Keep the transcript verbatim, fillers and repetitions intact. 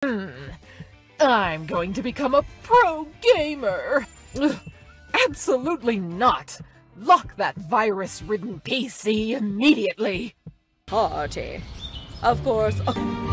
Hmm. I'm going to become a pro gamer. Ugh, absolutely not. Lock that virus-ridden P C immediately. Party. Of course. Oh.